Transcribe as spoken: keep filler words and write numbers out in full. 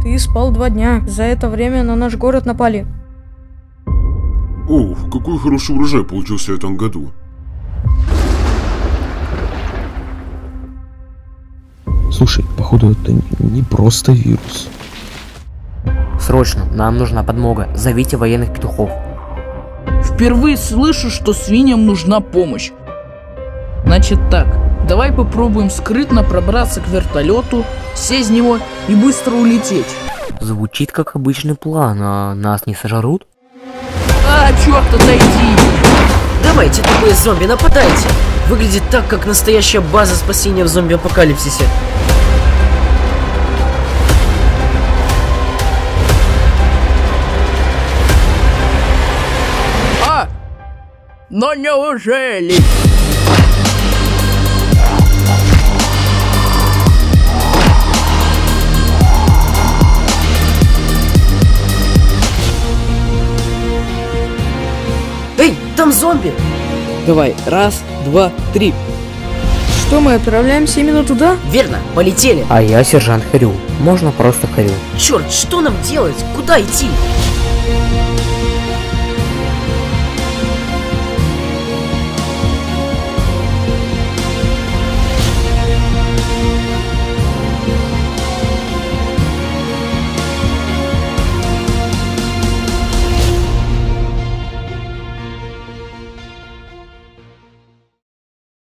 Ты спал два дня. За это время на наш город напали. Ох, какой хороший урожай получился в этом году. Слушай, походу это не просто вирус. Срочно, нам нужна подмога. Зовите военных петухов. Впервые слышу, что свиньям нужна помощь. Значит так, давай попробуем скрытно пробраться к вертолету, сесть в него и быстро улететь. Звучит как обычный план, а нас не сожрут? А, черт, отойди! Давайте, тупые зомби, нападайте! Выглядит так, как настоящая база спасения в зомби-апокалипсисе. А! Но неужели? Эй, там зомби! Давай, раз, два, три. Что, мы отправляемся именно туда? Верно, полетели. А я сержант Хрю. Можно просто Хрю. Черт, что нам делать? Куда идти?